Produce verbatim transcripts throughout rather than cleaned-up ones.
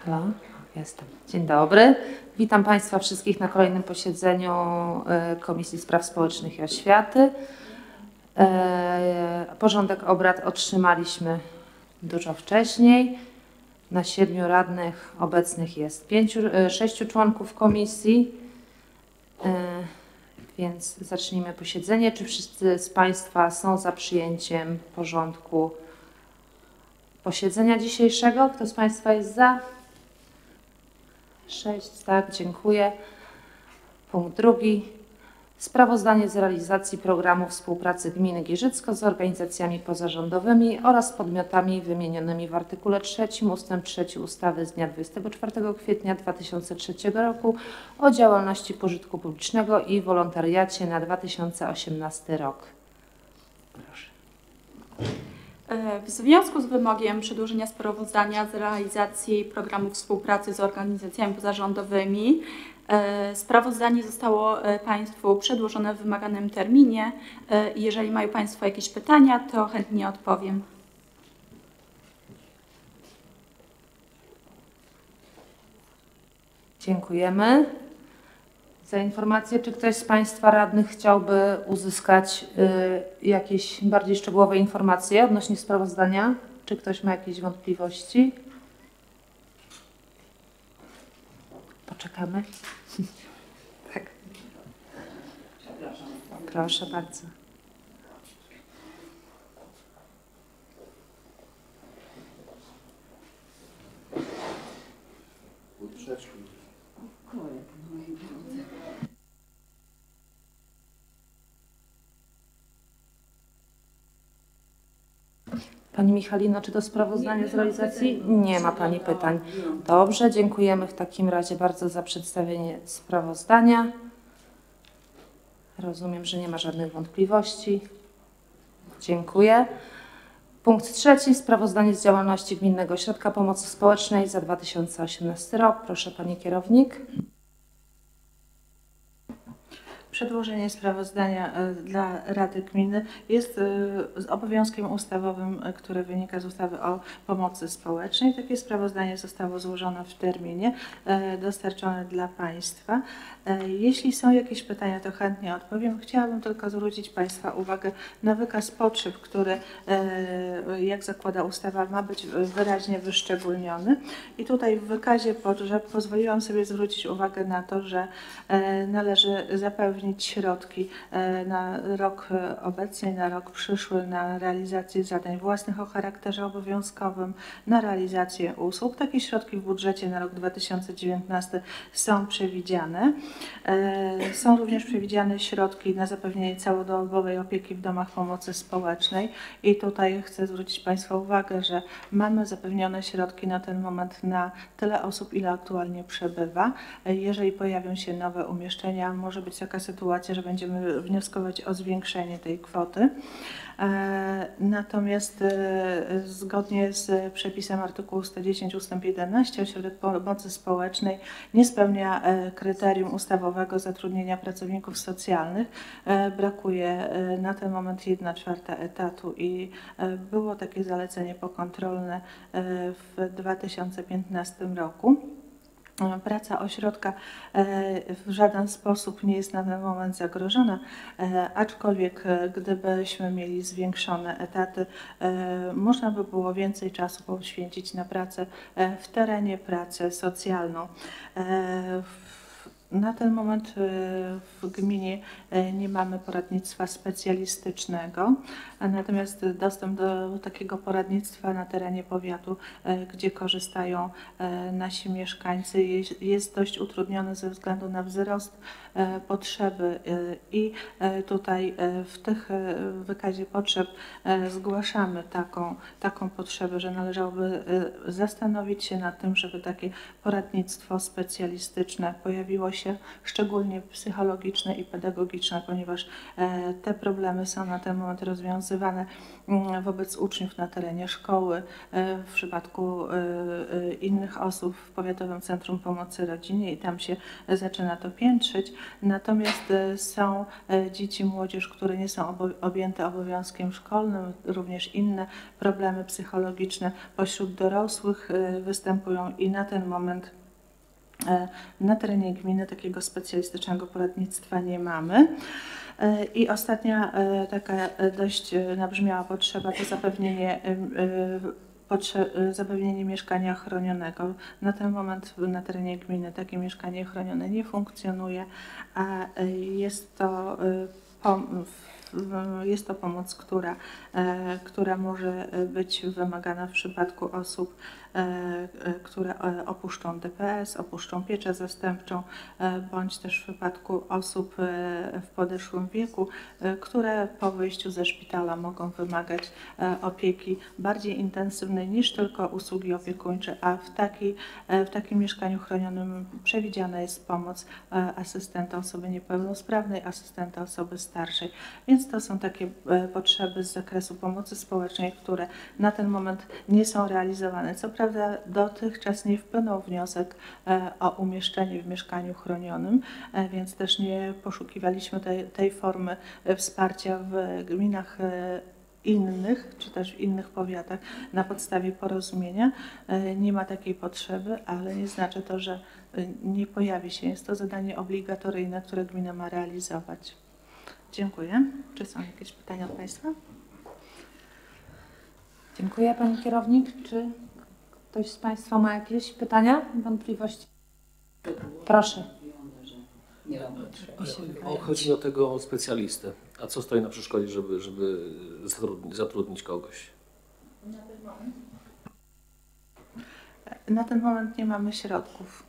Halo, jestem. Dzień dobry. Witam Państwa wszystkich na kolejnym posiedzeniu Komisji Spraw Społecznych i Oświaty. Porządek obrad otrzymaliśmy dużo wcześniej. Na siedmiu radnych obecnych jest pięciu, sześciu członków komisji, więc zacznijmy posiedzenie. Czy wszyscy z Państwa są za przyjęciem porządku posiedzenia dzisiejszego? Kto z Państwa jest za? Sześć, tak, dziękuję. Punkt drugi. Sprawozdanie z realizacji programu współpracy gminy Giżycko z organizacjami pozarządowymi oraz podmiotami wymienionymi w artykule trzecim ustęp trzeci ustawy z dnia dwudziestego czwartego kwietnia dwa tysiące trzeciego roku o działalności pożytku publicznego i wolontariacie na dwa tysiące osiemnasty rok. Proszę. W związku z wymogiem przedłożenia sprawozdania z realizacji programu współpracy z organizacjami pozarządowymi sprawozdanie zostało Państwu przedłożone w wymaganym terminie. Jeżeli mają Państwo jakieś pytania, to chętnie odpowiem. Dziękujemy za informację. Czy ktoś z Państwa radnych chciałby uzyskać y, jakieś bardziej szczegółowe informacje odnośnie sprawozdania? Czy ktoś ma jakieś wątpliwości? Poczekamy. Tak. Proszę bardzo. Pani Michalino, czy to sprawozdanie z realizacji? Nie ma Pani pytań. Dobrze, dziękujemy w takim razie bardzo za przedstawienie sprawozdania. Rozumiem, że nie ma żadnych wątpliwości. Dziękuję. Punkt trzeci. Sprawozdanie z działalności Gminnego Ośrodka Pomocy Społecznej za dwa tysiące osiemnasty rok. Proszę Pani Kierownik. Przedłożenie sprawozdania dla Rady Gminy jest z obowiązkiem ustawowym, który wynika z ustawy o pomocy społecznej. Takie sprawozdanie zostało złożone w terminie, dostarczone dla Państwa. Jeśli są jakieś pytania, to chętnie odpowiem. Chciałabym tylko zwrócić Państwa uwagę na wykaz potrzeb, który, jak zakłada ustawa, ma być wyraźnie wyszczególniony. I tutaj w wykazie potrzeb pozwoliłam sobie zwrócić uwagę na to, że należy zapewnić środki na rok obecny, na rok przyszły, na realizację zadań własnych o charakterze obowiązkowym, na realizację usług. Takie środki w budżecie na rok dwa tysiące dziewiętnasty są przewidziane. Są również przewidziane środki na zapewnienie całodobowej opieki w domach pomocy społecznej i tutaj chcę zwrócić Państwa uwagę, że mamy zapewnione środki na ten moment na tyle osób, ile aktualnie przebywa. Jeżeli pojawią się nowe umieszczenia, może być taka sytuacja, że będziemy wnioskować o zwiększenie tej kwoty. Natomiast zgodnie z przepisem artykułu sto dziesięć ustęp jedenaście ośrodek pomocy społecznej nie spełnia kryterium ustawowego zatrudnienia pracowników socjalnych. Brakuje na ten moment jedna czwarta etatu i było takie zalecenie pokontrolne w dwa tysiące piętnastym roku. Praca ośrodka w żaden sposób nie jest na ten moment zagrożona, aczkolwiek gdybyśmy mieli zwiększone etaty, można by było więcej czasu poświęcić na pracę w terenie, pracę socjalną. Na ten moment w gminie nie mamy poradnictwa specjalistycznego, natomiast dostęp do takiego poradnictwa na terenie powiatu, gdzie korzystają nasi mieszkańcy, jest dość utrudniony ze względu na wzrost potrzeby i tutaj w tych wykazie potrzeb zgłaszamy taką, taką potrzebę, że należałoby zastanowić się nad tym, żeby takie poradnictwo specjalistyczne pojawiło się się, szczególnie psychologiczne i pedagogiczne, ponieważ te problemy są na ten moment rozwiązywane wobec uczniów na terenie szkoły, w przypadku innych osób w Powiatowym Centrum Pomocy Rodzinie i tam się zaczyna to piętrzyć. Natomiast są dzieci, młodzież, które nie są objęte obowiązkiem szkolnym, również inne problemy psychologiczne pośród dorosłych występują i na ten moment na terenie gminy takiego specjalistycznego poradnictwa nie mamy. I ostatnia taka dość nabrzmiała potrzeba to zapewnienie, zapewnienie mieszkania chronionego. Na ten moment na terenie gminy takie mieszkanie chronione nie funkcjonuje, a jest to Jest to pomoc, która, która może być wymagana w przypadku osób, które opuszczą D P S, opuszczą pieczę zastępczą, bądź też w przypadku osób w podeszłym wieku, które po wyjściu ze szpitala mogą wymagać opieki bardziej intensywnej niż tylko usługi opiekuńcze, a w, taki, w takim mieszkaniu chronionym przewidziana jest pomoc asystenta osoby niepełnosprawnej, asystenta osoby starszej. Więc to są takie potrzeby z zakresu pomocy społecznej, które na ten moment nie są realizowane. Co prawda dotychczas nie wpłynął wniosek o umieszczenie w mieszkaniu chronionym, więc też nie poszukiwaliśmy tej, tej formy wsparcia w gminach innych, czy też w innych powiatach na podstawie porozumienia. Nie ma takiej potrzeby, ale nie znaczy to, że nie pojawi się. Jest to zadanie obligatoryjne, które gmina ma realizować. Dziękuję. Czy są jakieś pytania od Państwa? Dziękuję Pani Kierownik. Czy ktoś z Państwa ma jakieś pytania, wątpliwości? Proszę. Chodzi mi o tego specjalistę. A co stoi na przeszkodzie, żeby, żeby zatrudnić, zatrudnić kogoś? Na ten moment? Na ten moment nie mamy środków.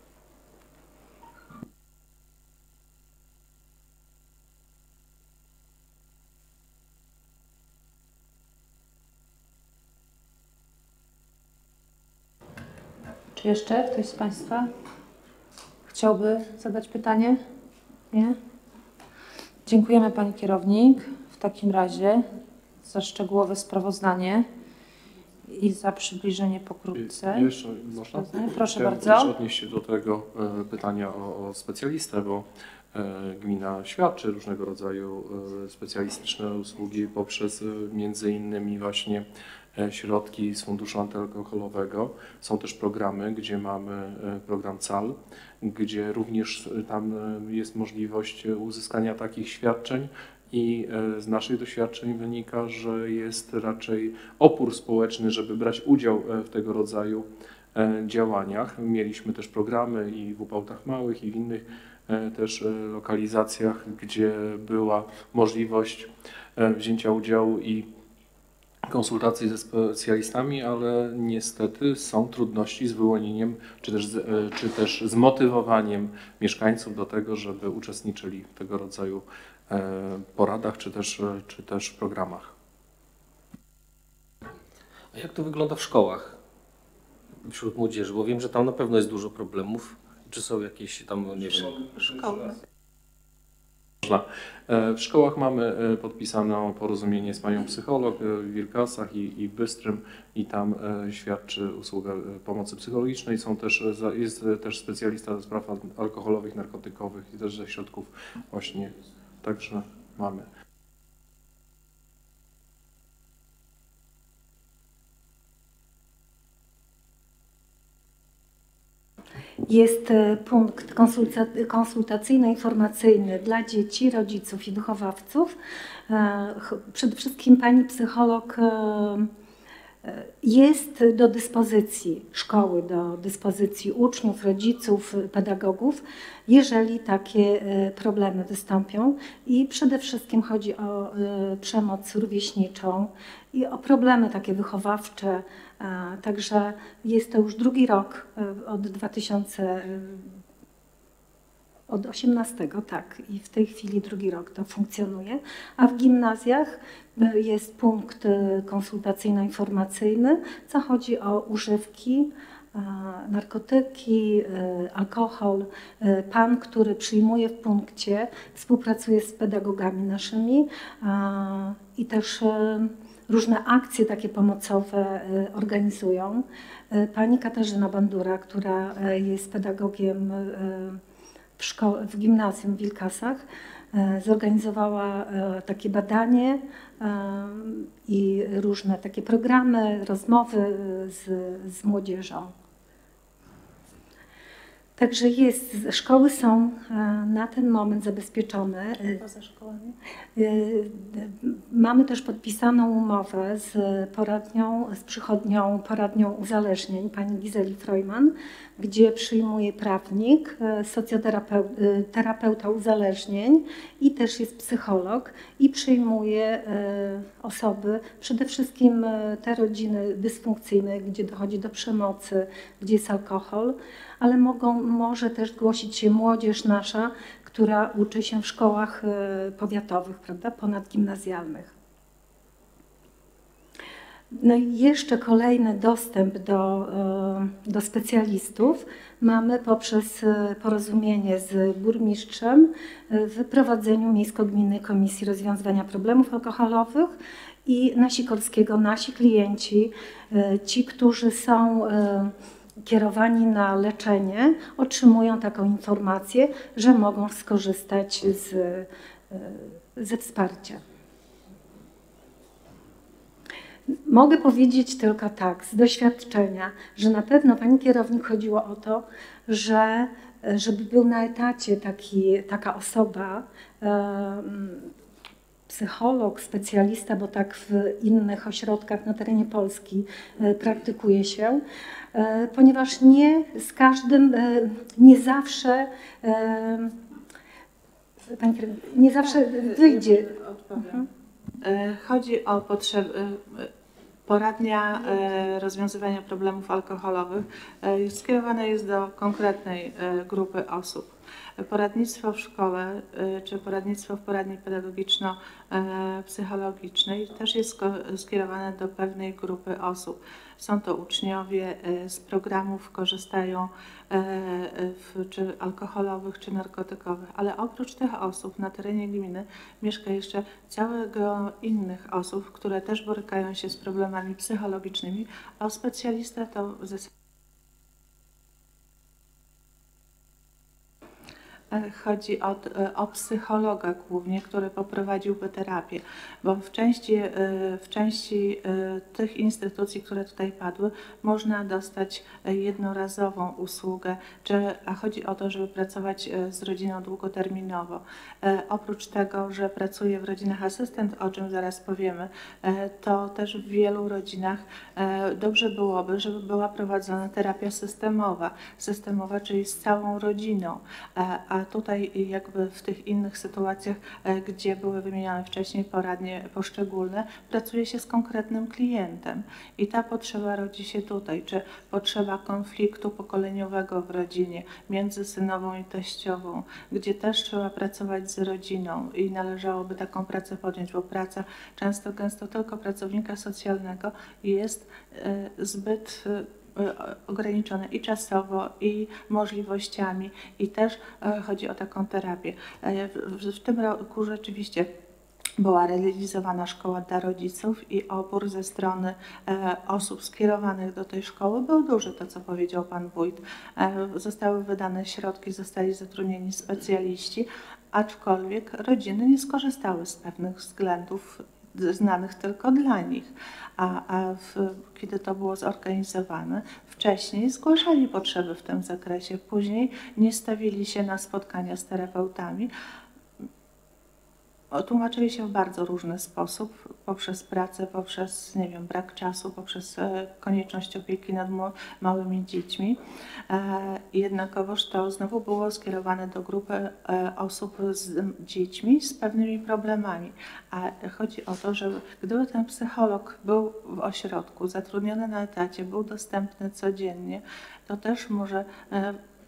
Czy jeszcze ktoś z Państwa chciałby zadać pytanie? Nie? Dziękujemy Pani Kierownik w takim razie za szczegółowe sprawozdanie i za przybliżenie pokrótce. Jeszcze można? Proszę Chciałem bardzo. też odnieść się do tego e, pytania o, o specjalistę, bo e, gmina świadczy różnego rodzaju e, specjalistyczne usługi poprzez e, między innymi właśnie e, środki z funduszu antyalkoholowego. Są też programy, gdzie mamy e, program C A L, gdzie również tam e, jest możliwość uzyskania takich świadczeń. I z naszych doświadczeń wynika, że jest raczej opór społeczny, żeby brać udział w tego rodzaju działaniach. Mieliśmy też programy i w Upałtach Małych, i w innych też lokalizacjach, gdzie była możliwość wzięcia udziału i konsultacji ze specjalistami, ale niestety są trudności z wyłonieniem czy też, z, czy też zmotywowaniem mieszkańców do tego, żeby uczestniczyli w tego rodzaju poradach czy też, czy też programach. A jak to wygląda w szkołach wśród młodzieży? Bo wiem, że tam na pewno jest dużo problemów. Czy są jakieś tam, nie wiem... Szkoły. W szkołach mamy podpisane porozumienie z panią psycholog w Wilkasach i, i w Bystrym i tam świadczy usługę pomocy psychologicznej. Są też, jest też specjalista do spraw alkoholowych, narkotykowych i też ze środków właśnie. Także mamy. Jest punkt konsultacyjno-informacyjny dla dzieci, rodziców i wychowawców. Przede wszystkim pani psycholog jest do dyspozycji szkoły, do dyspozycji uczniów, rodziców, pedagogów, jeżeli takie problemy wystąpią. I przede wszystkim chodzi o przemoc rówieśniczą i o problemy takie wychowawcze. Także jest to już drugi rok od dwa tysiące osiemnastego, tak, i w tej chwili drugi rok to funkcjonuje, a w gimnazjach jest punkt konsultacyjno-informacyjny, co chodzi o używki, narkotyki, alkohol. Pan, który przyjmuje w punkcie, współpracuje z pedagogami naszymi i też różne akcje takie pomocowe organizują. Pani Katarzyna Bandura, która jest pedagogiem w, szko- w gimnazjum w Wilkasach, zorganizowała takie badanie i różne takie programy, rozmowy z, z młodzieżą. Także jest, szkoły są na ten moment zabezpieczone. Poza szkołami? Mamy też podpisaną umowę z poradnią, z przychodnią poradnią uzależnień pani Gizeli Freumann, gdzie przyjmuje prawnik, socjoterapeuta uzależnień i też jest psycholog i przyjmuje osoby, przede wszystkim te rodziny dysfunkcyjne, gdzie dochodzi do przemocy, gdzie jest alkohol, ale mogą, może też zgłosić się młodzież nasza, która uczy się w szkołach powiatowych, prawda, ponadgimnazjalnych. No i jeszcze kolejny dostęp do, do specjalistów mamy poprzez porozumienie z burmistrzem w prowadzeniu Miejsko-Gminnej Komisji Rozwiązywania Problemów Alkoholowych i na Sikorskiego nasi klienci, ci, którzy są kierowani na leczenie, otrzymują taką informację, że mogą skorzystać z, ze wsparcia. Mogę powiedzieć tylko tak, z doświadczenia, że na pewno pani kierownik chodziło o to, że żeby był na etacie taki, taka osoba, psycholog, specjalista, bo tak w innych ośrodkach na terenie Polski praktykuje się, ponieważ nie z każdym, nie zawsze, pani kierownik, nie zawsze wyjdzie. Odpowiem. Chodzi o potrzeby. Poradnia rozwiązywania problemów alkoholowych skierowana jest do konkretnej grupy osób. Poradnictwo w szkole czy poradnictwo w poradni pedagogiczno-psychologicznej też jest skierowane do pewnej grupy osób. Są to uczniowie, z programów korzystają w, czy alkoholowych, czy narkotykowych, ale oprócz tych osób na terenie gminy mieszka jeszcze całe grono innych osób, które też borykają się z problemami psychologicznymi, a specjalista to w zasadzie chodzi o, o psychologa głównie, który poprowadziłby terapię, bo w części, w części tych instytucji, które tutaj padły, można dostać jednorazową usługę, czy, a chodzi o to, żeby pracować z rodziną długoterminowo. Oprócz tego, że pracuje w rodzinach asystent, o czym zaraz powiemy, to też w wielu rodzinach dobrze byłoby, żeby była prowadzona terapia systemowa, systemowa, czyli z całą rodziną, a tutaj jakby w tych innych sytuacjach, gdzie były wymienione wcześniej poradnie poszczególne, pracuje się z konkretnym klientem i ta potrzeba rodzi się tutaj, czy potrzeba konfliktu pokoleniowego w rodzinie między synową i teściową, gdzie też trzeba pracować z rodziną i należałoby taką pracę podjąć, bo praca często gęsto tylko pracownika socjalnego jest zbyt ograniczone i czasowo, i możliwościami, i też chodzi o taką terapię. W, w tym roku rzeczywiście była realizowana szkoła dla rodziców i opór ze strony e, osób skierowanych do tej szkoły był duży, to co powiedział pan wójt. E, zostały wydane środki, zostali zatrudnieni specjaliści, aczkolwiek rodziny nie skorzystały z pewnych względów znanych tylko dla nich, a, a w, kiedy to było zorganizowane, wcześniej zgłaszali potrzeby w tym zakresie, później nie stawili się na spotkania z terapeutami, tłumaczyli się w bardzo różny sposób, poprzez pracę, poprzez, nie wiem, brak czasu, poprzez konieczność opieki nad małymi dziećmi. Jednakowoż to znowu było skierowane do grupy osób z dziećmi z pewnymi problemami. A chodzi o to, że gdyby ten psycholog był w ośrodku, zatrudniony na etacie, był dostępny codziennie, to też może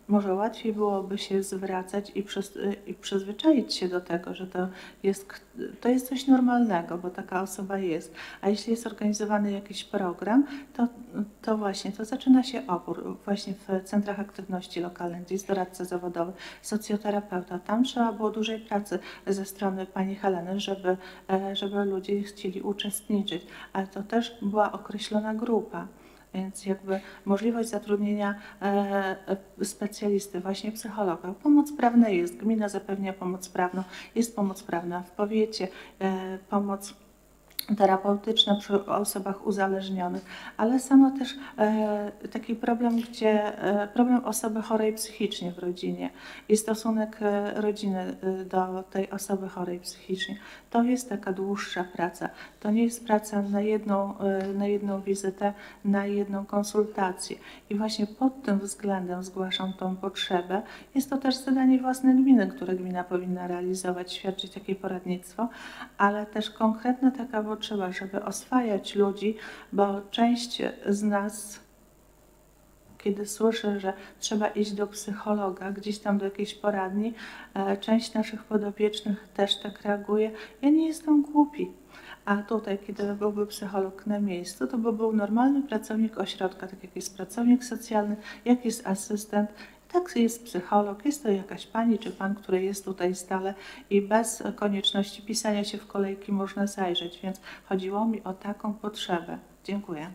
może łatwiej byłoby się zwracać i, przyz, i przyzwyczaić się do tego, że to jest, to jest coś normalnego, bo taka osoba jest. A jeśli jest organizowany jakiś program, to, to właśnie to zaczyna się opór. Właśnie w centrach aktywności lokalnej, gdzie jest doradca zawodowy, socjoterapeuta. Tam trzeba było dużej pracy ze strony pani Heleny, żeby, żeby ludzie chcieli uczestniczyć. Ale to też była określona grupa. Więc jakby możliwość zatrudnienia e, specjalisty, właśnie psychologa. Pomoc prawna jest, gmina zapewnia pomoc prawną, jest pomoc prawna w powiecie, e, pomoc terapeutyczna przy osobach uzależnionych, ale samo też e, taki problem, gdzie e, problem osoby chorej psychicznie w rodzinie i stosunek e, rodziny e, do tej osoby chorej psychicznie. To jest taka dłuższa praca. To nie jest praca na jedną, e, na jedną wizytę, na jedną konsultację. I właśnie pod tym względem zgłaszam tą potrzebę. Jest to też zadanie własne gminy, które gmina powinna realizować, świadczyć takie poradnictwo, ale też konkretna taka potrzeba, żeby oswajać ludzi, bo część z nas, kiedy słyszy, że trzeba iść do psychologa, gdzieś tam do jakiejś poradni, część naszych podopiecznych też tak reaguje. Ja nie jestem głupi. A tutaj, kiedy byłby psycholog na miejscu, to by był normalny pracownik ośrodka, tak jak jest pracownik socjalny, jak jest asystent. Tak, jest psycholog, jest to jakaś pani czy pan, który jest tutaj stale i bez konieczności pisania się w kolejki można zajrzeć, więc chodziło mi o taką potrzebę. Dziękuję.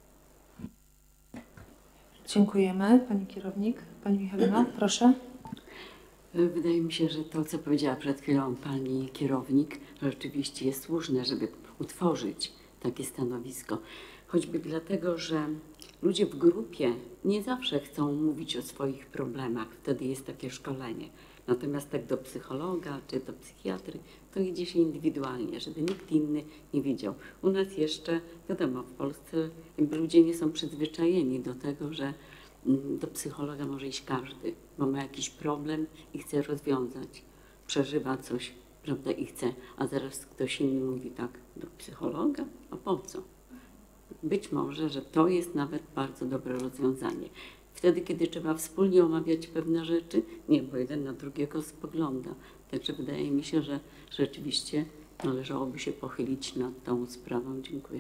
Dziękujemy. Pani kierownik. Pani Michalino, proszę. Wydaje mi się, że to, co powiedziała przed chwilą pani kierownik, rzeczywiście jest słuszne, żeby utworzyć takie stanowisko. Choćby dlatego, że ludzie w grupie nie zawsze chcą mówić o swoich problemach, wtedy jest takie szkolenie. Natomiast tak do psychologa czy do psychiatry to idzie się indywidualnie, żeby nikt inny nie widział. U nas jeszcze, wiadomo, w Polsce jakby ludzie nie są przyzwyczajeni do tego, że do psychologa może iść każdy, bo ma jakiś problem i chce rozwiązać, przeżywa coś, prawda, i chce, a zaraz ktoś inny mówi tak, do psychologa? A po co? Być może, że to jest nawet bardzo dobre rozwiązanie. Wtedy, kiedy trzeba wspólnie omawiać pewne rzeczy, nie, bo jeden na drugiego spogląda. Także wydaje mi się, że rzeczywiście należałoby się pochylić nad tą sprawą. Dziękuję.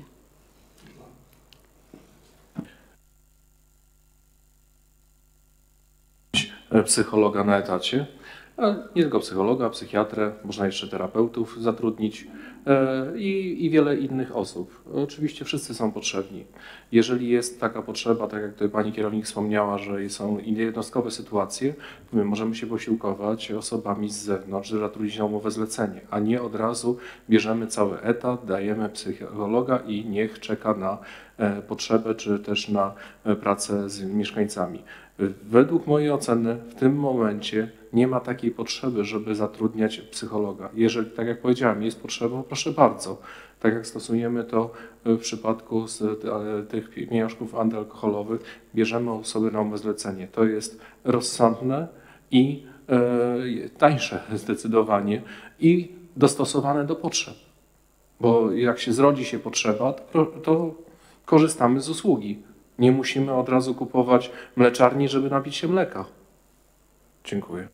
Psychologa na etacie, a nie tylko psychologa, psychiatrę, można jeszcze terapeutów zatrudnić i, i wiele innych osób. Oczywiście wszyscy są potrzebni. Jeżeli jest taka potrzeba, tak jak tutaj pani kierownik wspomniała, że są jednostkowe sytuacje, to my możemy się posiłkować osobami z zewnątrz, żeby zatrudnić na umowę zlecenie, a nie od razu bierzemy cały etat, dajemy psychologa i niech czeka na potrzebę, czy też na pracę z mieszkańcami. Według mojej oceny w tym momencie nie ma takiej potrzeby, żeby zatrudniać psychologa. Jeżeli, tak jak powiedziałem, jest potrzeba, proszę bardzo. Tak jak stosujemy to w przypadku z tych pieniążków antyalkoholowych, bierzemy osoby na umowę zlecenie. To jest rozsądne i e, tańsze zdecydowanie i dostosowane do potrzeb. Bo jak się zrodzi się potrzeba, to, to korzystamy z usługi. Nie musimy od razu kupować mleczarni, żeby napić się mleka. Dziękuję.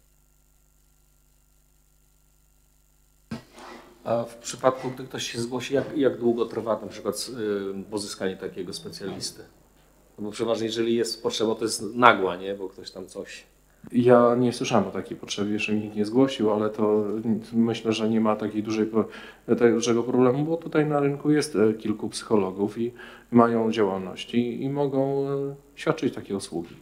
A w przypadku, gdy ktoś się zgłosi, jak, jak długo trwa na przykład yy, pozyskanie takiego specjalisty? No bo przeważnie, jeżeli jest potrzeba, to jest nagła, nie? Bo ktoś tam coś... Ja nie słyszałem o takiej potrzebie, jeszcze mi nikt nie zgłosił, ale to myślę, że nie ma takiej dużej, dużego problemu, bo tutaj na rynku jest kilku psychologów i mają działalność i, i mogą świadczyć takie usługi.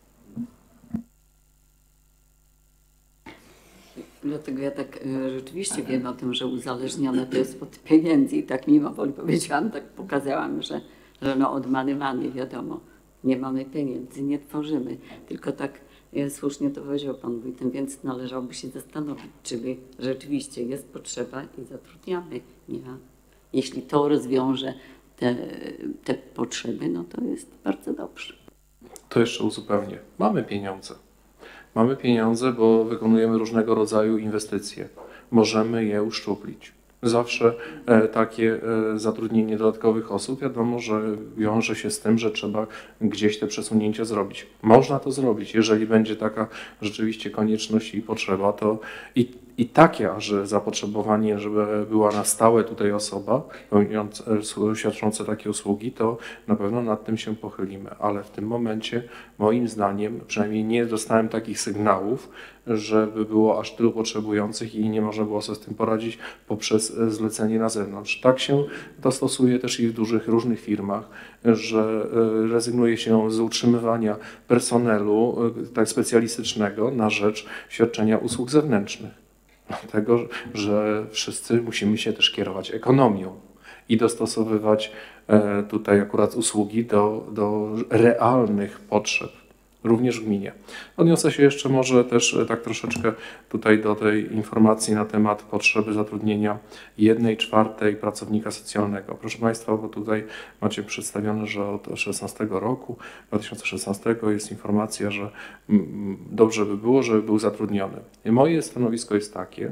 Dlatego ja tak rzeczywiście wiem o tym, że uzależnione to jest od pieniędzy i tak mimo woli powiedziałam, tak pokazałam, że, że no od many many, wiadomo, nie mamy pieniędzy, nie tworzymy, tylko tak słusznie to powiedział pan wójtem, więc należałoby się zastanowić, czyli rzeczywiście jest potrzeba i zatrudniamy. Nie? Jeśli to rozwiąże te, te potrzeby, no to jest bardzo dobrze. To jeszcze uzupełnię. Mamy pieniądze. Mamy pieniądze, bo wykonujemy różnego rodzaju inwestycje. Możemy je uszczuplić. zawsze e, takie e, zatrudnienie dodatkowych osób wiadomo, że wiąże się z tym, że trzeba gdzieś te przesunięcia zrobić. Można to zrobić, jeżeli będzie taka rzeczywiście konieczność i potrzeba, to i, i takie, że zapotrzebowanie, żeby była na stałe tutaj osoba pełniąca, świadcząca takie usługi, to na pewno nad tym się pochylimy, ale w tym momencie moim zdaniem, przynajmniej nie dostałem takich sygnałów, żeby było aż tylu potrzebujących i nie można było sobie z tym poradzić poprzez zlecenie na zewnątrz. Tak się to stosuje też i w dużych różnych firmach, że rezygnuje się z utrzymywania personelu tak specjalistycznego na rzecz świadczenia usług zewnętrznych. Dlatego, że wszyscy musimy się też kierować ekonomią i dostosowywać tutaj akurat usługi do, do realnych potrzeb, również w gminie. Odniosę się jeszcze może też tak troszeczkę tutaj do tej informacji na temat potrzeby zatrudnienia jednej czwartej pracownika socjalnego. Proszę Państwa, bo tutaj macie przedstawione, że od szesnastego roku, dwa tysiące szesnastego jest informacja, że dobrze by było, żeby był zatrudniony. I moje stanowisko jest takie,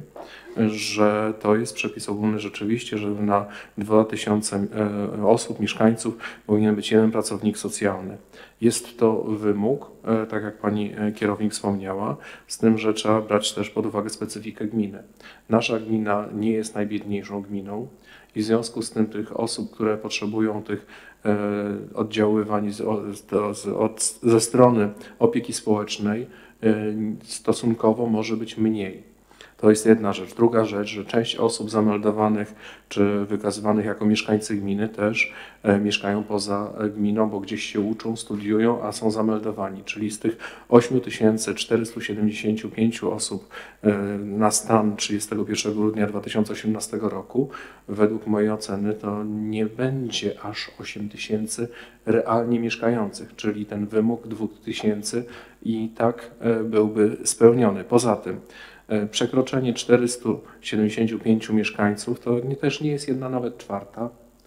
że to jest przepis ogólny rzeczywiście, że na dwa tysiące osób, mieszkańców powinien być jeden pracownik socjalny. Jest to wymóg, tak jak Pani kierownik wspomniała, z tym, że trzeba brać też pod uwagę specyfikę gminy. Nasza gmina nie jest najbiedniejszą gminą i w związku z tym tych osób, które potrzebują tych oddziaływań z, z, od, ze strony opieki społecznej stosunkowo może być mniej. To jest jedna rzecz. Druga rzecz, że część osób zameldowanych czy wykazywanych jako mieszkańcy gminy też e, mieszkają poza gminą, bo gdzieś się uczą, studiują, a są zameldowani. Czyli z tych ośmiu tysięcy czterystu siedemdziesięciu pięciu osób e, na stan trzydziestego pierwszego grudnia dwa tysiące osiemnastego roku, według mojej oceny to nie będzie aż osiem tysięcy realnie mieszkających, czyli ten wymóg dwóch tysięcy i tak e, byłby spełniony. Poza tym przekroczenie czterystu siedemdziesięciu pięciu mieszkańców to nie, też nie jest jedna nawet czwarta,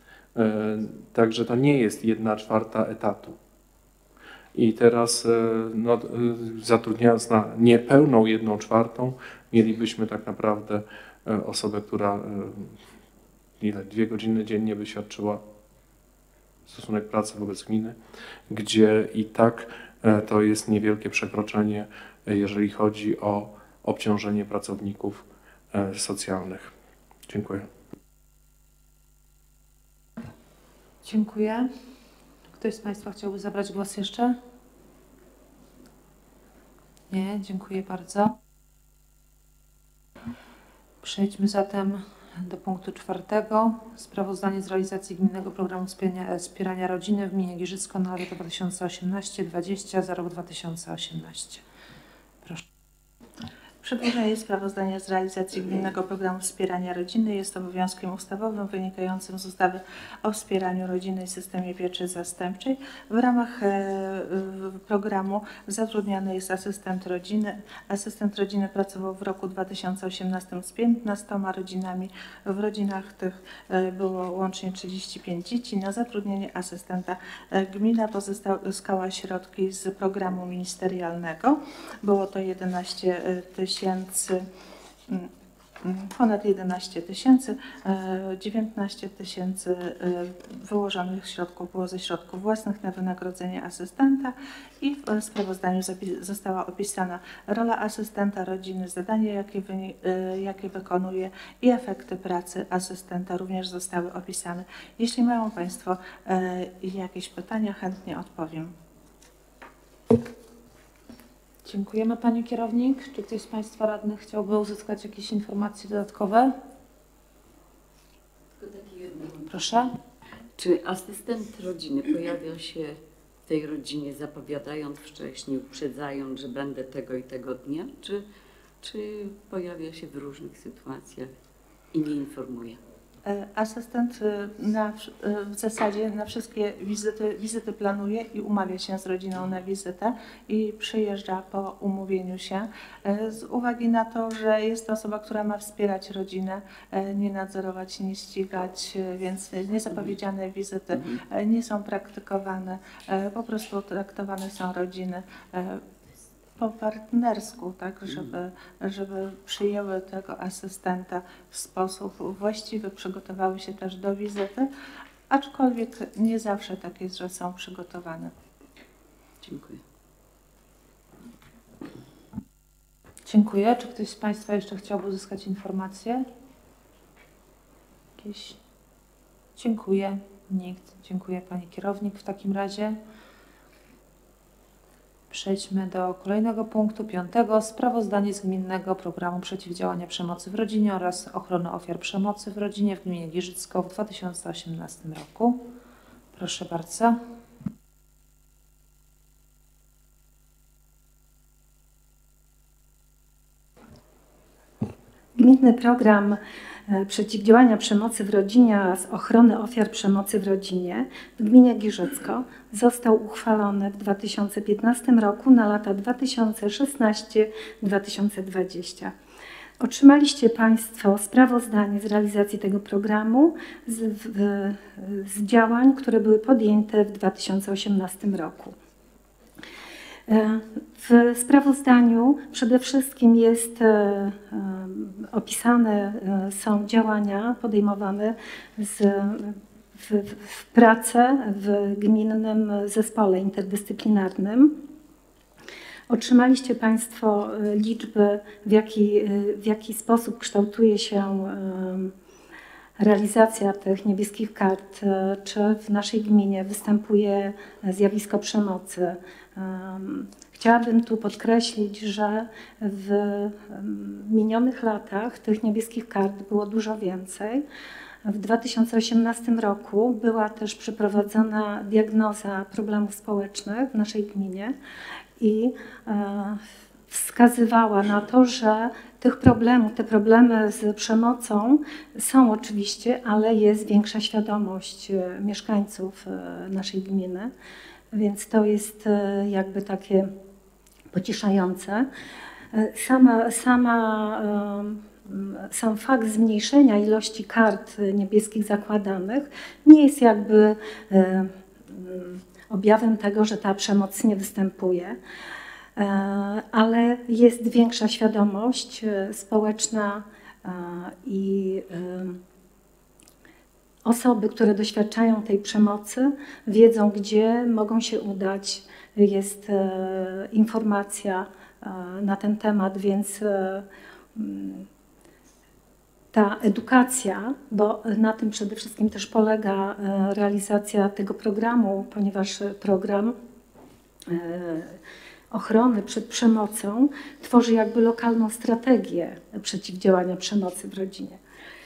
także to nie jest jedna czwarta etatu. I teraz no, zatrudniając na niepełną jedną czwartą mielibyśmy tak naprawdę osobę, która ile, dwie godziny dziennie by świadczyła stosunek pracy wobec gminy, gdzie i tak to jest niewielkie przekroczenie, jeżeli chodzi o obciążenie pracowników socjalnych. Dziękuję. Dziękuję. Ktoś z Państwa chciałby zabrać głos jeszcze? Nie, dziękuję bardzo. Przejdźmy zatem do punktu czwartego. Sprawozdanie z realizacji Gminnego Programu Wspierania, Wspierania Rodziny w gminie Giżycko na lata dwa tysiące osiemnaście dwadzieścia za rok dwa tysiące osiemnasty. Proszę. Przedłożenie sprawozdania z realizacji Gminnego Programu Wspierania Rodziny jest obowiązkiem ustawowym wynikającym z ustawy o wspieraniu rodziny i systemie pieczy zastępczej. W ramach programu zatrudniany jest asystent rodziny. Asystent rodziny pracował w roku dwa tysiące osiemnastym z piętnastoma rodzinami. W rodzinach tych było łącznie trzydzieści pięć dzieci. Na zatrudnienie asystenta gmina pozyskała środki z programu ministerialnego. Było to jedenaście tysięcy. Ponad jedenaście tysięcy, dziewiętnaście tysięcy wyłożonych środków było ze środków własnych na wynagrodzenie asystenta i w sprawozdaniu została opisana rola asystenta rodziny, zadania jakie, jakie wykonuje i efekty pracy asystenta również zostały opisane. Jeśli mają Państwo jakieś pytania, chętnie odpowiem. Dziękujemy Pani Kierownik. Czy ktoś z Państwa radnych chciałby uzyskać jakieś informacje dodatkowe? Tylko takie jedno. Proszę. Czy asystent rodziny pojawia się w tej rodzinie zapowiadając wcześniej, uprzedzając, że będę tego i tego dnia, czy, czy pojawia się w różnych sytuacjach i nie informuje? Asystent na, w zasadzie na wszystkie wizyty, wizyty planuje i umawia się z rodziną na wizytę i przyjeżdża po umówieniu się. Z uwagi na to, że jest to osoba, która ma wspierać rodzinę, nie nadzorować, nie ścigać, więc niezapowiedziane wizyty nie są praktykowane, po prostu traktowane są rodziny po partnersku, tak, żeby, żeby przyjęły tego asystenta w sposób właściwy, przygotowały się też do wizyty, aczkolwiek nie zawsze tak jest, że są przygotowane. Dziękuję. Dziękuję. Czy ktoś z Państwa jeszcze chciałby uzyskać informacje? Jakieś? Dziękuję. Nikt. Dziękuję Pani Kierownik. W takim razie przejdźmy do kolejnego punktu, piątego. Sprawozdanie z Gminnego Programu Przeciwdziałania Przemocy w Rodzinie oraz Ochrony Ofiar Przemocy w Rodzinie w Gminie Giżycko w dwa tysiące osiemnastym roku. Proszę bardzo. Gminny Program Przeciwdziałania Przemocy w Rodzinie oraz Ochrony Ofiar Przemocy w Rodzinie w gminie Giżycko został uchwalony w dwa tysiące piętnastym roku na lata dwa tysiące szesnasty do dwa tysiące dwudziestego. Otrzymaliście Państwo sprawozdanie z realizacji tego programu, z, w, z działań, które były podjęte w dwa tysiące osiemnastym roku. W sprawozdaniu przede wszystkim jest opisane są działania podejmowane z, w, w pracę w gminnym zespole interdyscyplinarnym. Otrzymaliście Państwo liczby, w jaki, w jaki sposób kształtuje się realizacja tych niebieskich kart, czy w naszej gminie występuje zjawisko przemocy. Chciałabym tu podkreślić, że w minionych latach tych niebieskich kart było dużo więcej. W dwa tysiące osiemnastym roku była też przeprowadzona diagnoza problemów społecznych w naszej gminie i wskazywała na to, że tych problemów, te problemy z przemocą są oczywiście, ale jest większa świadomość mieszkańców naszej gminy, więc to jest jakby takie pocieszające. Sama, sama, sam fakt zmniejszenia ilości kart niebieskich zakładanych nie jest jakby objawem tego, że ta przemoc nie występuje, ale jest większa świadomość społeczna i osoby, które doświadczają tej przemocy, wiedzą, gdzie mogą się udać. Jest informacja na ten temat, więc ta edukacja, bo na tym przede wszystkim też polega realizacja tego programu, ponieważ program ochrony przed przemocą tworzy jakby lokalną strategię przeciwdziałania przemocy w rodzinie.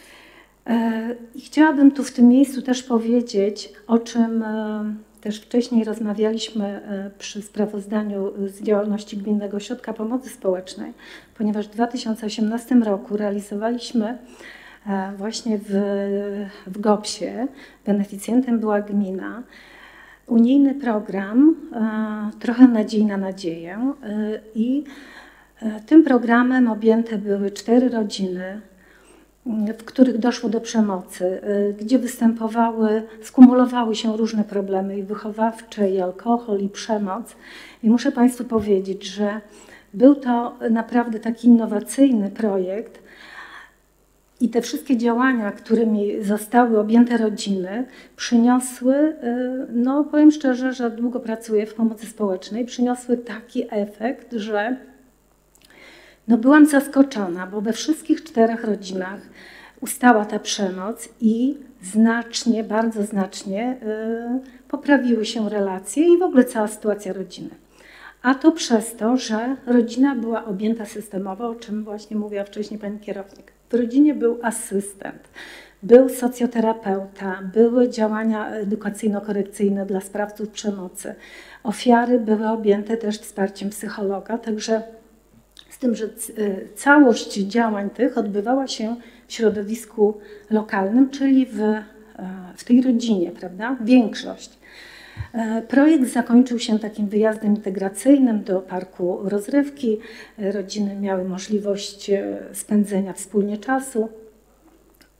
I chciałabym tu w tym miejscu też powiedzieć, o czym też wcześniej rozmawialiśmy przy sprawozdaniu z działalności Gminnego Ośrodka Pomocy Społecznej, ponieważ w dwa tysiące osiemnastym roku realizowaliśmy właśnie w, w GOPS-ie, beneficjentem była gmina, unijny program Trochę nadziei na nadzieję i tym programem objęte były cztery rodziny, w których doszło do przemocy, gdzie występowały, skumulowały się różne problemy i wychowawcze, i alkohol, i przemoc. I muszę Państwu powiedzieć, że był to naprawdę taki innowacyjny projekt i te wszystkie działania, którymi zostały objęte rodziny, przyniosły, no powiem szczerze, że długo pracuję w pomocy społecznej, przyniosły taki efekt, że no byłam zaskoczona, bo we wszystkich czterech rodzinach ustała ta przemoc i znacznie, bardzo znacznie y, poprawiły się relacje i w ogóle cała sytuacja rodziny. A to przez to, że rodzina była objęta systemowo, o czym właśnie mówiła wcześniej pani kierownik. W rodzinie był asystent, był socjoterapeuta, były działania edukacyjno-korekcyjne dla sprawców przemocy. Ofiary były objęte też wsparciem psychologa, także z tym, że całość działań tych odbywała się w środowisku lokalnym, czyli w, w tej rodzinie, prawda? Większość. Projekt zakończył się takim wyjazdem integracyjnym do parku rozrywki. Rodziny miały możliwość spędzenia wspólnie czasu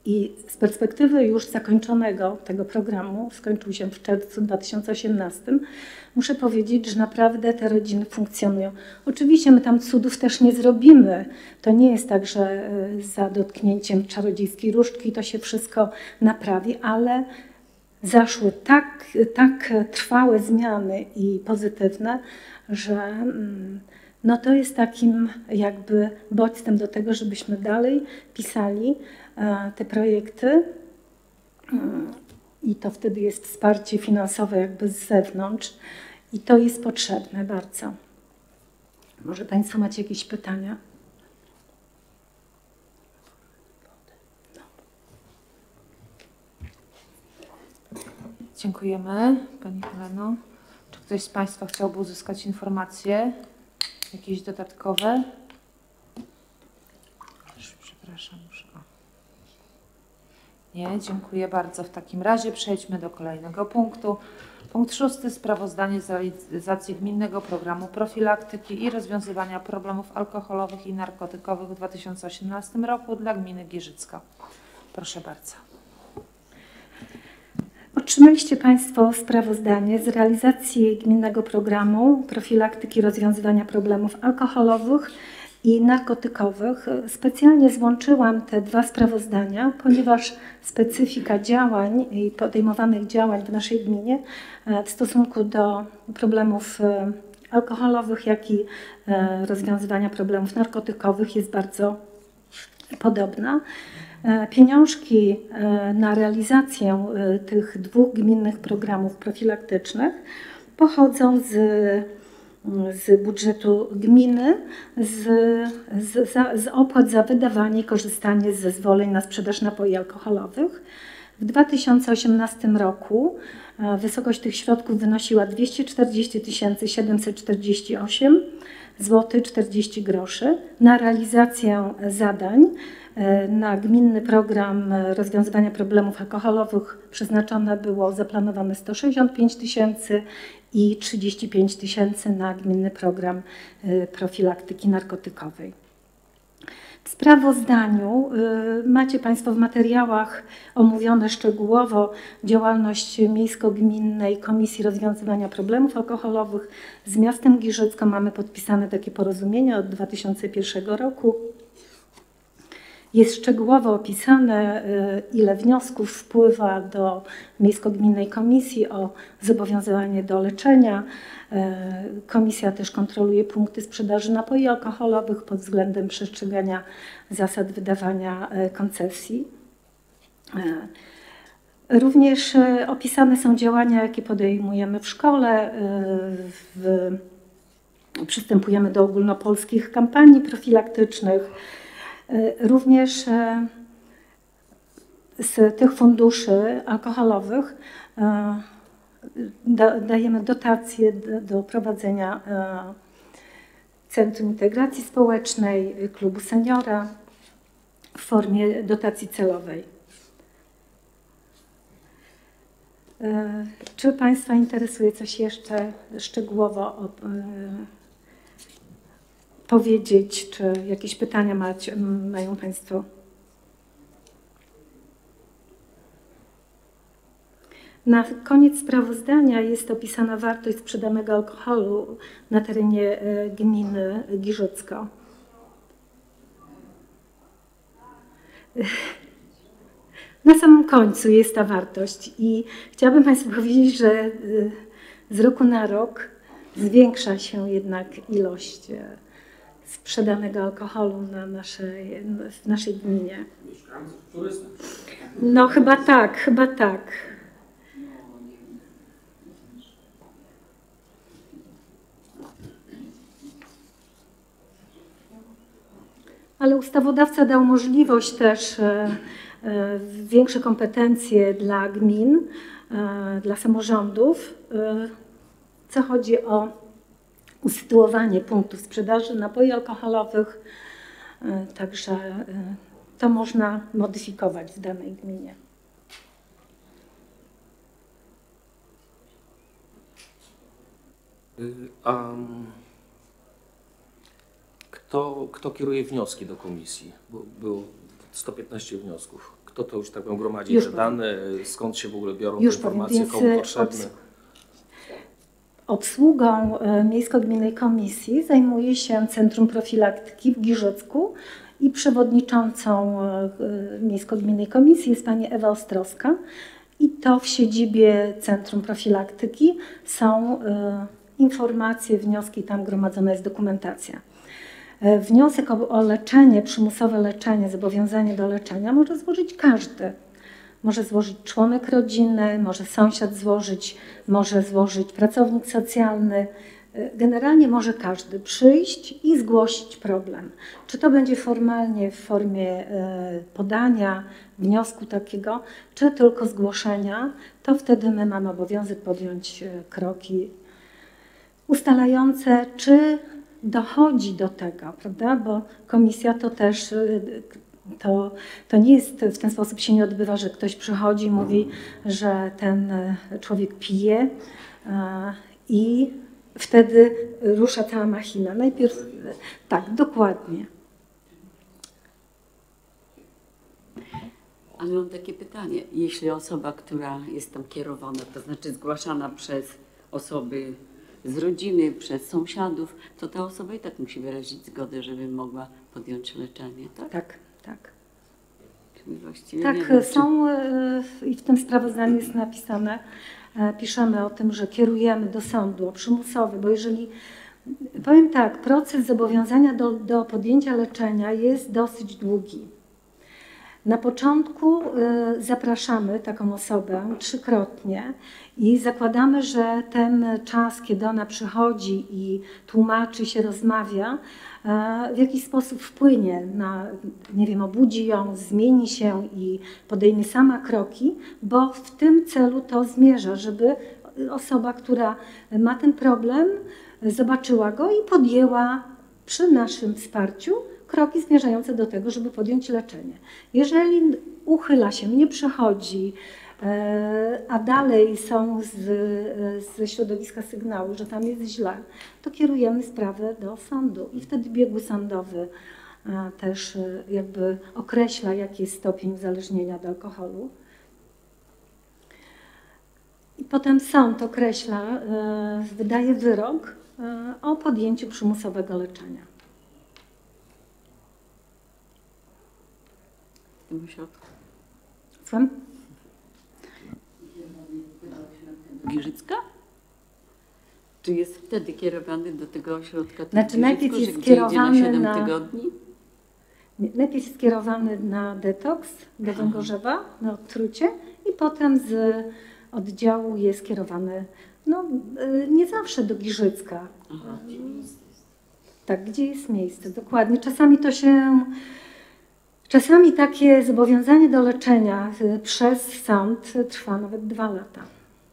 I z perspektywy już zakończonego tego programu, skończył się w czerwcu dwa tysiące osiemnastym, muszę powiedzieć, że naprawdę te rodziny funkcjonują. Oczywiście my tam cudów też nie zrobimy. To nie jest tak, że za dotknięciem czarodziejskiej różdżki to się wszystko naprawi, ale zaszły tak, tak trwałe zmiany i pozytywne, że no to jest takim jakby bodźcem do tego, żebyśmy dalej pisali te projekty i to wtedy jest wsparcie finansowe jakby z zewnątrz i to jest potrzebne bardzo. Może Państwo macie jakieś pytania? Dziękujemy Pani Heleno. Czy ktoś z Państwa chciałby uzyskać informacje jakieś dodatkowe? Przepraszam, muszę. Nie, dziękuję bardzo. W takim razie przejdźmy do kolejnego punktu. Punkt szósty. Sprawozdanie z realizacji gminnego programu profilaktyki i rozwiązywania problemów alkoholowych i narkotykowych w dwa tysiące osiemnastym roku dla gminy Giżycko. Proszę bardzo. Otrzymaliście Państwo sprawozdanie z realizacji gminnego programu profilaktyki i rozwiązywania problemów alkoholowych i narkotykowych. Specjalnie złączyłam te dwa sprawozdania, ponieważ specyfika działań i podejmowanych działań w naszej gminie w stosunku do problemów alkoholowych, jak i rozwiązywania problemów narkotykowych jest bardzo podobna. Pieniążki na realizację tych dwóch gminnych programów profilaktycznych pochodzą z, z budżetu gminy, z, z, z opłat za wydawanie i korzystanie z zezwoleń na sprzedaż napoi alkoholowych. W dwa tysiące osiemnastym roku wysokość tych środków wynosiła dwieście czterdzieści tysięcy siedemset czterdzieści osiem złotych czterdzieści groszy. Na realizację zadań na gminny program rozwiązywania problemów alkoholowych przeznaczone było zaplanowane sto sześćdziesiąt pięć tysięcy i trzydzieści pięć tysięcy na gminny program profilaktyki narkotykowej. W sprawozdaniu macie Państwo w materiałach omówione szczegółowo działalność miejsko-gminnej Komisji Rozwiązywania Problemów Alkoholowych z miastem Giżycko. Mamy podpisane takie porozumienie od dwa tysiące pierwszego roku. Jest szczegółowo opisane, ile wniosków wpływa do miejsko-gminnej komisji o zobowiązanie do leczenia. Komisja też kontroluje punkty sprzedaży napoi alkoholowych pod względem przestrzegania zasad wydawania koncesji. Również opisane są działania, jakie podejmujemy w szkole. W, przystępujemy do ogólnopolskich kampanii profilaktycznych. Również z tych funduszy alkoholowych dajemy dotacje do prowadzenia Centrum Integracji Społecznej, Klubu Seniora w formie dotacji celowej. Czy Państwa interesuje coś jeszcze szczegółowo powiedzieć, czy jakieś pytania macie, mają Państwo? Na koniec sprawozdania jest opisana wartość sprzedanego alkoholu na terenie gminy Giżycko. Na samym końcu jest ta wartość i chciałabym Państwu powiedzieć, że z roku na rok zwiększa się jednak ilość sprzedanego alkoholu na naszej, w naszej gminie. No chyba tak, chyba tak. Ale ustawodawca dał możliwość też większe kompetencje dla gmin, dla samorządów, co chodzi o usytuowanie punktów sprzedaży napoi alkoholowych, także to można modyfikować w danej gminie. A kto, kto kieruje wnioski do komisji? Bo było sto piętnaście wniosków. Kto to już tak powiem gromadzi Już te powiem. dane, skąd się w ogóle biorą Już te powiem, informacje, więc, komu y, potrzebne? obs- Obsługą e, Miejsko-Gminnej Komisji zajmuje się Centrum Profilaktyki w Giżycku i przewodniczącą e, Miejsko-Gminnej Komisji jest pani Ewa Ostrowska i to w siedzibie Centrum Profilaktyki są e, informacje, wnioski, tam gromadzona jest dokumentacja. E, Wniosek o, o leczenie, przymusowe leczenie, zobowiązanie do leczenia może złożyć każdy. Może złożyć członek rodziny, może sąsiad złożyć, może złożyć pracownik socjalny. Generalnie może każdy przyjść i zgłosić problem. Czy to będzie formalnie w formie podania wniosku takiego, czy tylko zgłoszenia, to wtedy my mamy obowiązek podjąć kroki ustalające, czy dochodzi do tego, prawda? Bo komisja to też To, to nie jest, w ten sposób się nie odbywa, że ktoś przychodzi i mówi, że ten człowiek pije i wtedy rusza cała machina. Najpierw, tak, dokładnie. Ale mam takie pytanie. Jeśli osoba, która jest tam kierowana, to znaczy zgłaszana przez osoby z rodziny, przez sąsiadów, to ta osoba i tak musi wyrazić zgodę, żeby mogła podjąć leczenie, tak? Tak, tak. Czyli właściwie Tak, nie wiem, są e, i w tym sprawozdaniu jest napisane, e, piszemy o tym, że kierujemy do sądu o przymusowy, bo jeżeli, powiem tak, proces zobowiązania do, do podjęcia leczenia jest dosyć długi. Na początku e, zapraszamy taką osobę trzykrotnie i zakładamy, że ten czas, kiedy ona przychodzi i tłumaczy się, rozmawia, w jakiś sposób wpłynie na, nie wiem, obudzi ją, zmieni się i podejmie sama kroki, bo w tym celu to zmierza, żeby osoba, która ma ten problem, zobaczyła go i podjęła przy naszym wsparciu kroki zmierzające do tego, żeby podjąć leczenie. Jeżeli uchyla się, nie przychodzi, a dalej są z, ze środowiska sygnały, że tam jest źle, to kierujemy sprawę do sądu i wtedy biegły sądowy też jakby określa, jaki jest stopień uzależnienia od alkoholu. I potem sąd określa, wydaje wyrok o podjęciu przymusowego leczenia. w tym ośrodku. Słucham? Giżycka? Czy jest wtedy kierowany do tego ośrodka? Znaczy, najpierw Giżycku, jest że gdzie idzie kierowany na siedem na- tygodni? Nie, najpierw jest skierowany na detoks do Węgorzewa, na odtrucie i potem z oddziału jest skierowany, no y, nie zawsze do Giżycka. Aha. Tak, gdzie jest miejsce, dokładnie. Czasami to się, czasami takie zobowiązanie do leczenia y, przez sąd trwa nawet dwa lata.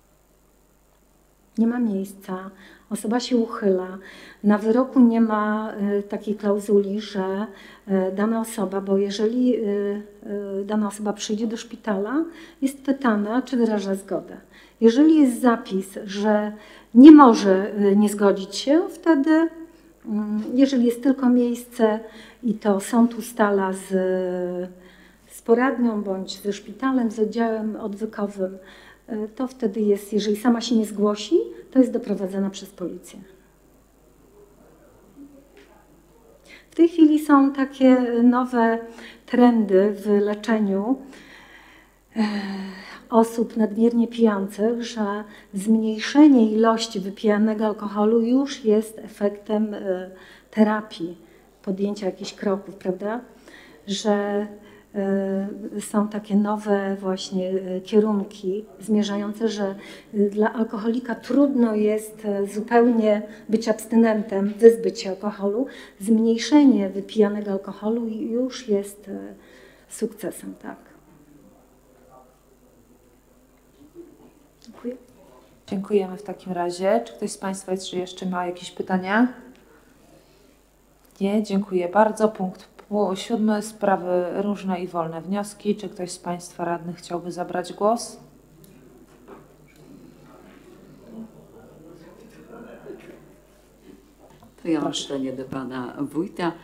Nie ma miejsca, osoba się uchyla. Na wyroku nie ma y, takiej klauzuli, że y, dana osoba, bo jeżeli y, y, dana osoba przyjdzie do szpitala, jest pytana, czy wyraża zgodę. Jeżeli jest zapis, że nie może y, nie zgodzić się, wtedy, y, jeżeli jest tylko miejsce i to sąd ustala z, z poradnią bądź ze szpitalem, z oddziałem odwykowym, to wtedy jest, jeżeli sama się nie zgłosi, to jest doprowadzana przez policję. W tej chwili są takie nowe trendy w leczeniu osób nadmiernie pijących, że zmniejszenie ilości wypijanego alkoholu już jest efektem terapii, podjęcia jakichś kroków, prawda? Że są takie nowe właśnie kierunki zmierzające, że dla alkoholika trudno jest zupełnie być abstynentem, wyzbyć się alkoholu. Zmniejszenie wypijanego alkoholu już jest sukcesem, tak. Dziękuję. Dziękujemy w takim razie. Czy ktoś z Państwa jeszcze ma jakieś pytania? Nie, dziękuję bardzo. Punkt siódmy. Sprawy różne i wolne wnioski. Czy ktoś z Państwa radnych chciałby zabrać głos? To ja mam Proszę. pytanie do Pana Wójta.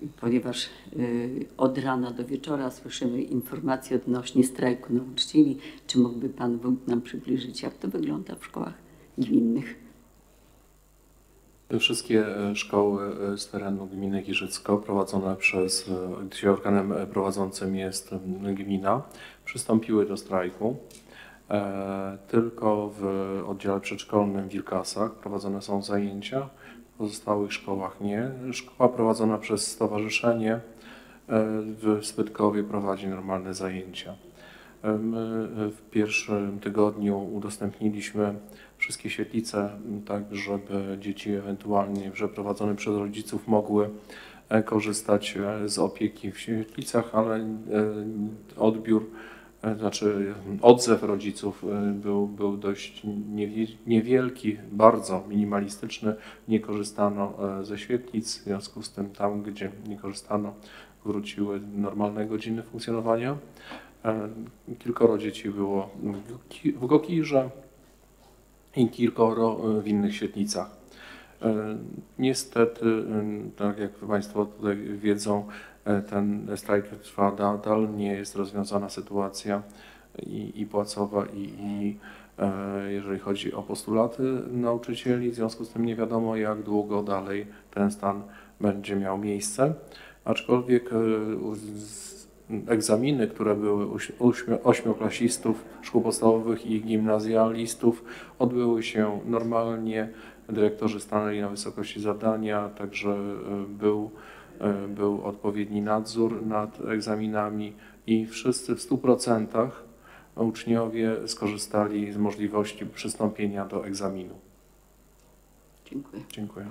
ponieważ y, od rana do wieczora słyszymy informacje odnośnie strajku nauczycieli. Czy mógłby Pan wójt nam przybliżyć, jak to wygląda w szkołach gminnych? Wszystkie szkoły z terenu gminy Giżycko prowadzone przez, gdzie organem prowadzącym jest gmina, przystąpiły do strajku. Tylko w oddziale przedszkolnym w Wilkasach prowadzone są zajęcia, w pozostałych szkołach nie. Szkoła prowadzona przez stowarzyszenie w Spytkowie prowadzi normalne zajęcia. My w pierwszym tygodniu udostępniliśmy wszystkie świetlice, tak żeby dzieci ewentualnie przeprowadzone przez rodziców mogły korzystać z opieki w świetlicach, ale odbiór, znaczy odzew rodziców był, był dość niewielki, bardzo minimalistyczny. Nie korzystano ze świetlic, w związku z tym tam, gdzie nie korzystano, wróciły normalne godziny funkcjonowania. Kilkoro dzieci było w Gokirze i kilkoro w innych świetlicach. Niestety, tak jak Państwo tutaj wiedzą, ten strajk trwa nadal, nie jest rozwiązana sytuacja i, i płacowa, i, i jeżeli chodzi o postulaty nauczycieli, w związku z tym nie wiadomo, jak długo dalej ten stan będzie miał miejsce, aczkolwiek egzaminy, które były u ośmioklasistów szkół podstawowych i gimnazjalistów, odbyły się normalnie. Dyrektorzy stanęli na wysokości zadania, także był, był odpowiedni nadzór nad egzaminami i wszyscy w stu procentach uczniowie skorzystali z możliwości przystąpienia do egzaminu. Dziękuję. Dziękuję.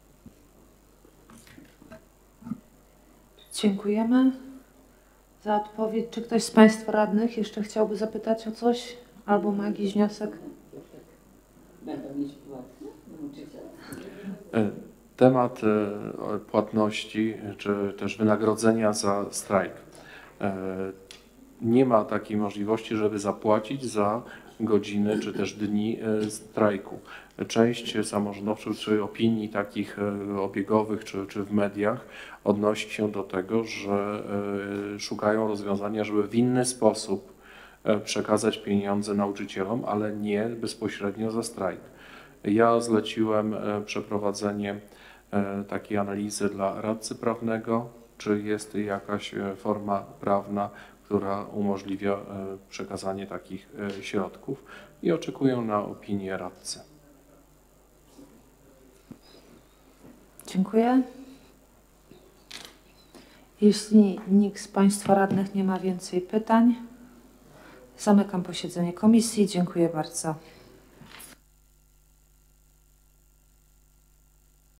Dziękujemy za odpowiedź. Czy ktoś z Państwa radnych jeszcze chciałby zapytać o coś albo ma jakiś wniosek? Będą mieć płatne nauczyciele? Temat płatności czy też wynagrodzenia za strajk. Nie ma takiej możliwości, żeby zapłacić za godziny czy też dni strajku. Część samorządowców czy opinii takich obiegowych czy, czy w mediach odnosi się do tego, że szukają rozwiązania, żeby w inny sposób przekazać pieniądze nauczycielom, ale nie bezpośrednio za strajk. Ja zleciłem przeprowadzenie takiej analizy dla radcy prawnego, czy jest jakaś forma prawna, która umożliwia przekazanie takich środków, i oczekuję na opinię radcy. Dziękuję. Jeśli nikt z Państwa radnych nie ma więcej pytań, zamykam posiedzenie komisji. Dziękuję bardzo.